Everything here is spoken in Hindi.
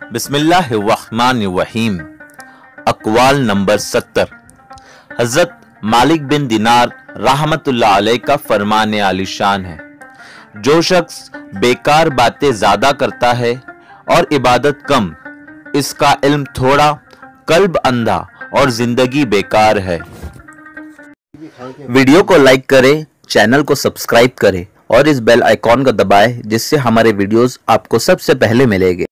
बिस्मिल्लाहिर्रहमानिर्रहीम। अक़वाल नंबर 70। हज़रत मालिक बिन दिनार रहमतुल्लाह अलैह का फरमान आलिशान है, जो शख्स बेकार बातें ज़्यादा करता है और इबादत कम, इसका इल्म थोड़ा, कल्ब अंधा और जिंदगी बेकार है। वीडियो को लाइक करें, चैनल को सब्सक्राइब करें और इस बेल आइकॉन को दबाएं, जिससे हमारे वीडियोस आपको सबसे पहले मिलेंगे।